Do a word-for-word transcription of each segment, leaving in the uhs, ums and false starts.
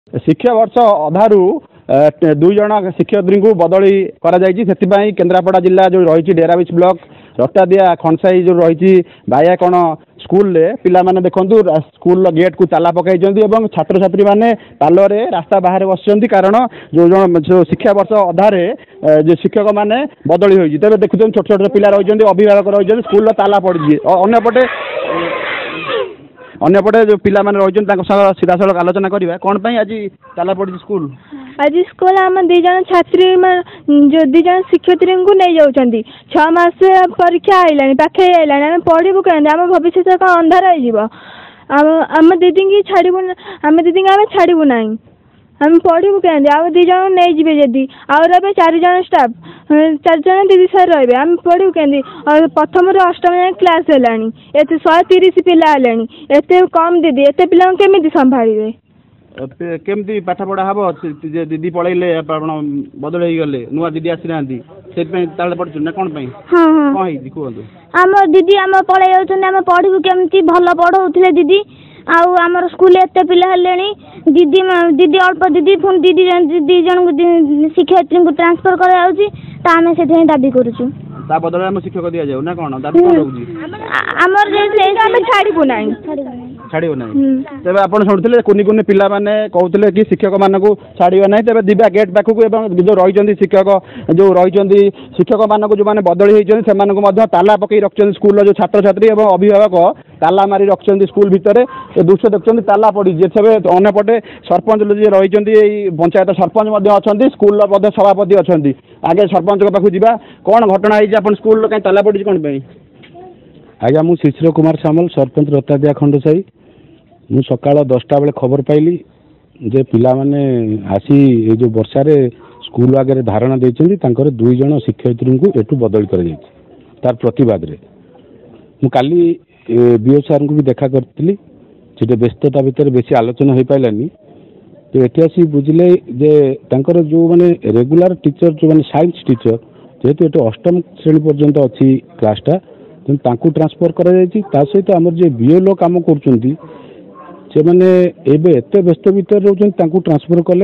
शिक्षा वर्ष अधारू दुई जन शिक्षयित्री को बदली कर केन्द्रापड़ा जिला जो रही डेराबिच ब्लॉक रतादिया खनसाई जो रही बायाकण स्कूल रे पिला माने देखंतु स्कूल गेट को ताला पकाई छात्र छात्री माने पालरे रास्ता बाहर बस कारण जो जो शिक्षा वर्ष अधारे जो शिक्षक माने बदली होती तेज देखुं छोट छोट पिला रही अभिभावक रही स्कूल ताला पड़ी अंपटे अंपटे जो पिला माने रही सीधा सड़क आलोचना करवा कौन पाई आज ताला पड़ी स्कूल आज स्कूल आम दी जन छात्री जो दी जन शिक्षयित्री को नहीं जाऊँगी छः मास परीक्षा आईलानी पाखे आईलानी आम पढ़ू क्या आम भविष्य कौन अंधार होम दीदी की छाड़ू आम दीदी आम छाड़ू ना आम पढ़ू क्या आम दी जन नहीं जी जदि आउ रे चार जन स्टाफ चार जन दीदी सर रे आम पढ़ू क्या प्रथम अष्टम जाए क्लास है शहे तीस पिला एत कम दीदी एत पिला केमी संभाड़े केमती पाठ पढ़ा हम दीदी पढ़े बदल हो गले नुआ दीदी आसी ना पढ़ु ना कौन कौन कहतु आम दीदी आम पढ़े जाम पढ़ू केमती भल पढ़ाऊे दीदी आउ आमर स्कूल एत पिला दीदी दीदी अल्प दीदी पुणी दीदी दी जन शिक्षयित्री को ट्रांसफर कराऊँ से दाबी करुचु बदल आम शिक्षक दि जाऊ ना कौन दाबी छाड़ू ना छाड़ो ना तेज आप शुणुते कुनि कुनि पिला माने कहते कि शिक्षक मानक छाड़ा ना तेज दिवा गेट पाखक जो रही शिक्षक जो रही शिक्षक मानक जो मैंने बदली होती ताला पकई रखते स्कूल जो छात्र छात्री और अभिभावक ताला मारी रखते स्कूल भितर दृश्य देखते ताला पड़ी अंपटे सरपंच रही पंचायत सरपंच अच्छा स्कूल सभापति अच्छा आगे सरपंच पाखु जावा कौन घटना है स्कूल कहीं ताला पड़ी कौन आज्ञा मु शिशिर कुमार सामल सरपंच रतादिया खंडसाई मु सकाळ दसटा बेले खबर पाइली जे पिला माने आसी ए जो वर्षा रे स्कूल आगे धारणा देइछन्ती तांकर दुई जन शिक्षयित्री को एटू बदल कर जाइछ तार प्रतिवाद रे मु काली बीओ सार को भी देखा करथिली सेटे व्यस्तता भितर बेसी आलोचना हो पाइलानी तो एठी आसी बुझले जे तांकर जो माने रेगुलर टीचर जो माने साइंस टीचर जेहेतु एटू अष्टम श्रेणी पर्यंत अछि क्लासटा तांकु ट्रांसफर करा जायछि ता सहित हमर जे बीओ लो काम करचुंती से माने एबे एते व्यस्त भीतर रहउछन तांकु ट्रांसफर कले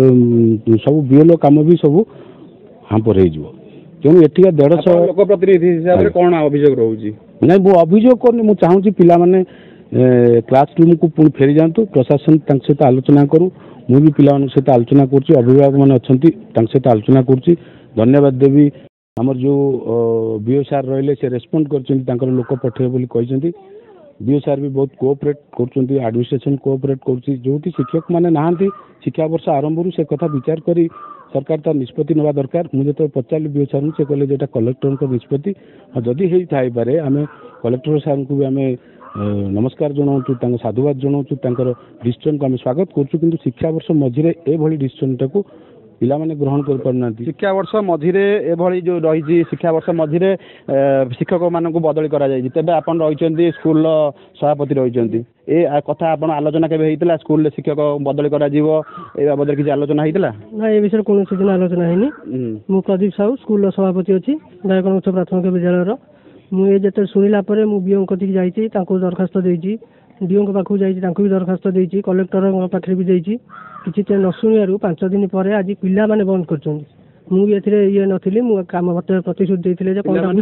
सब बीओ लो काम भी सब हांपर हे जिवो क्यों एठिका डेढ़ सौ लोक प्रतिनिधि हिसाब रे कोन अभियोग रहउछि नै वो अभियोग करनी मु चाहूछि पिला माने क्लास रूम को पुणी फेरी जांतु प्रशासन तांक सहित आलोचना करू मु भी पिला मानक सहित आलोचना करछि अभिभावक माने अछंती तांक सहित आलोचना करछि धन्यवाद देवी आमर जो बीओ सार रहिले से रेस्पोंड कर लोक पठे बोली कहते बीओ सार भी बहुत कोऑपरेट कर एडमिनिस्ट्रेशन कोऑपरेट कर जो शिक्षक माने नहांती शिक्षा वर्ष आरंभ से कथा विचार करी सरकार तार निष्पत्ति नवा दरकार मुझे तो पचारि बीओ सार से कहले जेटा कलेक्टर निष्पत्ति जदि हो थाई पारे आम कलेक्टर सार को भी आम नमस्कार जनाऊँ साधुवाद जनाऊँ डिसीजन को आम स्वागत करूँ कि शिक्षा वर्ष मझे एभली डिसीजन टाक पिला माने ग्रहण कर पारना शिक्षा वर्ष मझिरे एभली जो रही शिक्षा वर्ष मझिरे शिक्षक मान बदली करा जायछि तेबे आपण रहिचंदी स्कूल सभापति रहिचंदी ए कथा आपण आलोचना केबे हेतिला स्कूल शिक्षक बदली करा जीवो ए बाबद किछि आलोचना हेतिला ना ए विषय कोनो दिन आलोचना हेनी मु प्रदीप साहू स्कूल सभापति अछि दायकन उच्च प्राथमिक विद्यालय रो मु ए जेते सुनिला परे मु बीओ कथि जाईछि तांको दरखास्त देइछि डीओ के पाखु जाईछि तांको भी दरखास्त देइछि कलेक्टर पाखरे भी जाईछि किसी न शुणु पांच दिन पर आज पिला माने बंद कर मुझे ये नी मु कम प्रतिश्रुति देते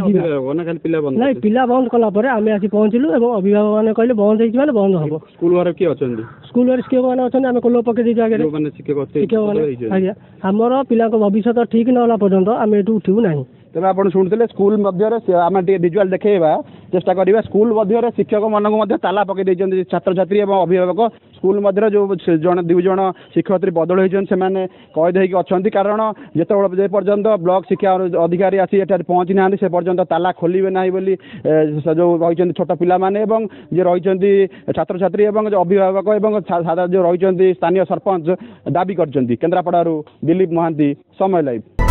ना पिला बंद कला आम आसी पहुँचलु और अभिभावक मैंने कहले बंद हो बंद हम स्कूल किए स्कूल शिक्षक मैंने अच्छा आम कोल पकई आगे शिक्षक मैंने आज्ञा आमर पिला भविष्य ठीक ना पर्यटन आम ये उठू ना तेज आप शुणुते स्कूल आम विजुआल देखा चेष्टा करवा स्कूल शिक्षक मानक ताला पकई छात्र छात्री और अभिभावक स्कूल मध्य जो जन दुई जन शिक्षयित्री बदल होती कैद होती अच्छा कारण जिते पर्यंत ब्लॉक शिक्षा अधिकारी आसी एठार पहुँची ना से पर्यंत ताला खोलिबे ना बोली जो रही छोट पिला माने जे रही छात्र छात्री और जो अभिभावक और जो रही स्थानीय सरपंच दाबी कर केन्द्रापड़ारू दिलीप महांती समय लाइव।